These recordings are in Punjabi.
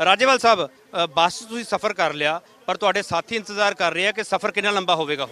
ਰਾਜੇਵਾਲ ਸਾਹਿਬ ਬੱਸ ਤੁਸੀਂ ਸਫ਼ਰ ਕਰ ਲਿਆ ਪਰ ਤੁਹਾਡੇ ਸਾਥੀ ਇੰਤਜ਼ਾਰ ਕਰ ਰਹੇ ਆ ਕਿ ਸਫ਼ਰ ਕਿੰਨਾ ਲੰਬਾ ਹੋਵੇਗਾ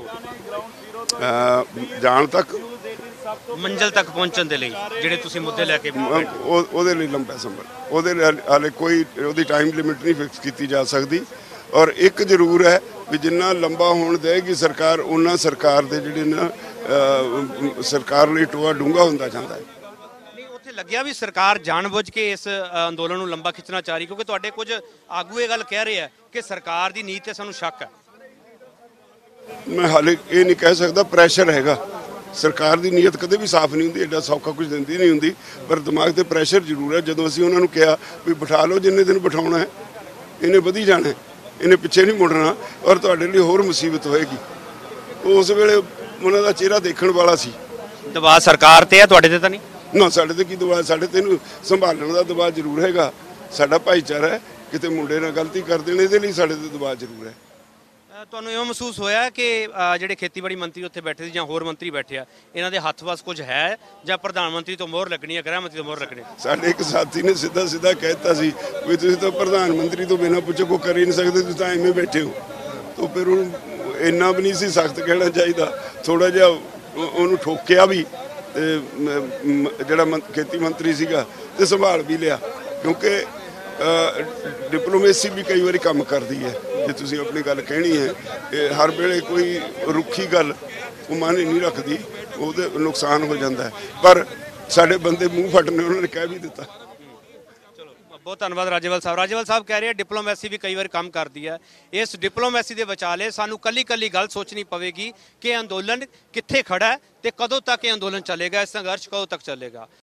ਜਾਣ ਤੱਕ ਮੰਜ਼ਿਲ ਤੱਕ ਪਹੁੰਚਣ ਦੇ ਲਈ ਜਿਹੜੇ ਤੁਸੀਂ ਮੁੱਦੇ ਲੈ ਕੇ ਉਹਦੇ ਲਈ ਲੰਬਾ ਸਫ਼ਰ ਉਹਦੇ ਹਾਲੇ ਕੋਈ ਉਹਦੀ ਟਾਈਮ ਲਿਮਿਟ ਨਹੀਂ ਫਿਕਸ ਕੀਤੀ ਜਾ ਸਕਦੀ। ਔਰ ਇੱਕ ਜ਼ਰੂਰ ਹੈ ਵੀ ਜਿੰਨਾ ਲੰਬਾ ਹੋਣ ਦੇਗੀ ਸਰਕਾਰ ਉਹਨਾਂ ਸਰਕਾਰ ਦੇ ਜਿਹੜੇ ਨਾ ਸਰਕਾਰ ਲਈ ਟੋਆ ਡੂੰਘਾ ਹੁੰਦਾ ਜਾਂਦਾ ਹੈ। ਉੱਥੇ ਲੱਗਿਆ ਵੀ ਸਰਕਾਰ ਜਾਣਬੁੱਝ ਕੇ ਇਸ ਅੰਦੋਲਨ ਨੂੰ ਲੰਬਾ ਖਿੱਚਣਾ ਚਾਹ ਰਹੀ ਕਿਉਂਕਿ ਤੁਹਾਡੇ ਕੁਝ ਆਗੂ ਇਹ ਗੱਲ ਕਹਿ ਰਹੇ ਆ ਕਿ ਸਰਕਾਰ ਦੀ ਨੀਤ ਤੇ ਸਾਨੂੰ ਸ਼ੱਕ ਹੈ। ਮੈਂ ਹਾਲੇ ਇਹ ਨਹੀਂ ਕਹਿ ਸਕਦਾ, ਪ੍ਰੈਸ਼ਰ ਹੈਗਾ। ਸਰਕਾਰ ਦੀ ਨੀਅਤ ਕਦੇ ਵੀ ਸਾਫ਼ ਨਹੀਂ ਹੁੰਦੀ, ਐਡਾ ਸੌਖਾ ਕੁਝ ਦਿੰਦੀ ਨਹੀਂ ਹੁੰਦੀ, ਪਰ ਦਿਮਾਗ ਤੇ ਪ੍ਰੈਸ਼ਰ ਜ਼ਰੂਰ ਹੈ। ਜਦੋਂ ਅਸੀਂ ਉਹਨਾਂ ਨੂੰ ਕਿਹਾ ਵੀ ਬਿਠਾ ਲਓ, ਜਿੰਨੇ ਦਿਨ ਬਿਠਾਉਣਾ ਹੈ ਇਹਨੇ ਵਧੀ ਜਾਣਾ, ਇਹਨੇ ਪਿੱਛੇ ਨਹੀਂ ਮੁੜਨਾ ਔਰ ਤੁਹਾਡੇ ਲਈ ਹੋਰ ਮੁਸੀਬਤ ਹੋਏਗੀ। ਉਸ ਵੇਲੇ ਉਹਨਾਂ ਦਾ ਚਿਹਰਾ ਦੇਖਣ ਵਾਲਾ ਸੀ। ਦਬਾਅ ਸਰਕਾਰ ਤੇ ਹੈ, ਤੁਹਾਡੇ ਤੇ ਤਾਂ ਨਹੀਂ ਨਾ। ਸਾਡੇ ਤੇ ਕੀ ਦਬਾਅ? ਸਾਡੇ ਤੇ ਇਹਨੂੰ ਸੰਭਾਲਣ ਦਾ ਦਬਾਅ ਜ਼ਰੂਰ ਹੈਗਾ। ਸਾਡਾ ਭਾਈਚਾਰਾ ਹੈ, ਕਿਤੇ ਮੁੰਡੇ ਨਾਲ ਗਲਤੀ ਕਰ ਦੇਣ ਇਹਦੇ ਲਈ ਸਾਡੇ ਤੇ ਦਬਾਅ ਜ਼ਰੂਰ ਹੈ। ਤੁਹਾਨੂੰ ਇਹ ਮਹਿਸੂਸ ਹੋਇਆ ਕਿ ਜਿਹੜੇ ਖੇਤੀਬਾੜੀ ਮੰਤਰੀ ਉੱਥੇ ਬੈਠੇ ਸੀ ਜਾਂ ਹੋਰ ਮੰਤਰੀ ਬੈਠੇ ਆ ਇਹਨਾਂ ਦੇ ਹੱਥ ਵਸ ਕੁਝ ਹੈ ਜਾਂ ਪ੍ਰਧਾਨ ਮੰਤਰੀ ਤੋਂ ਮੋਹਰ ਲੱਗਣੀ ਹੈ, ਗ੍ਰਹਿ ਮੰਤਰੀ ਤੋਂ ਮੋਹਰ ਲੱਗਣੀ? ਸਾਡੇ ਇੱਕ ਸਾਥੀ ਨੇ ਸਿੱਧਾ ਕਹਿਤਾ ਸੀ ਵੀ ਤੁਸੀਂ ਤਾਂ ਪ੍ਰਧਾਨ ਮੰਤਰੀ ਤੋਂ ਬਿਨਾਂ ਪੁੱਛੇ ਕੋਈ ਕਰ ਹੀ ਨਹੀਂ ਸਕਦੇ, ਤੁਸੀਂ ਤਾਂ ਐਵੇਂ ਬੈਠੇ ਹੋ। ਤਾਂ ਫਿਰ ਉਹਨੂੰ ਇੰਨਾ ਵੀ ਨਹੀਂ ਸੀ ਸਖਤ ਕਹਿਣਾ ਚਾਹੀਦਾ, ਥੋੜਾ ਜਿਹਾ ਉਹਨੂੰ ਠੋਕਿਆ ਵੀ ਤੇ ਜਿਹੜਾ ਖੇਤੀ ਮੰਤਰੀ ਸੀਗਾ ਤੇ ਸੰਭਾਲ ਵੀ ਲਿਆ। ਕਿਉਂਕਿ ਡਿਪਲੋਮੇਸੀ ਵੀ ਕਈ ਵਾਰੀ ਕੰਮ ਕਰਦੀ ਹੈ। ਜੇ ਤੁਸੀਂ ਆਪਣੀ ਗੱਲ ਕਹਿਣੀ ਹੈ ਇਹ ਹਰ ਵੇਲੇ ਕੋਈ ਰੁੱਖੀ ਗੱਲ ਉਹ ਮਾਨੇ ਨਹੀਂ ਰੱਖਦੀ, ਉਹਦੇ ਨੁਕਸਾਨ ਹੋ ਜਾਂਦਾ ਹੈ। ਪਰ ਸਾਡੇ ਬੰਦੇ ਮੂੰਹ ਫਟਨੇ ਉਹਨਾਂ ਨੇ ਕਹਿ ਵੀ ਦਿੱਤਾ। ਚਲੋ ਬਹੁਤ ਧੰਨਵਾਦ ਰਾਜੇਵਾਲ ਸਾਹਿਬ। ਰਾਜੇਵਾਲ ਸਾਹਿਬ ਕਹਿ ਰਹੇ ਡਿਪਲੋਮੇਸੀ ਵੀ ਕਈ ਵਾਰ ਕੰਮ ਕਰਦੀ ਹੈ। ਇਸ ਡਿਪਲੋਮੇਸੀ ਦੇ ਵਿਚਾਲੇ ਸਾਨੂੰ ਕੱਲੀ ਗੱਲ ਸੋਚਣੀ ਪਵੇਗੀ ਕਿ ਅੰਦੋਲਨ ਕਿੱਥੇ ਖੜਾ ਹੈ ਤੇ ਕਦੋਂ ਤੱਕ ਇਹ ਅੰਦੋਲਨ ਚੱਲੇਗਾ, ਇਹ ਸੰਘਰਸ਼ ਕਦੋਂ ਤੱਕ ਚੱਲੇਗਾ।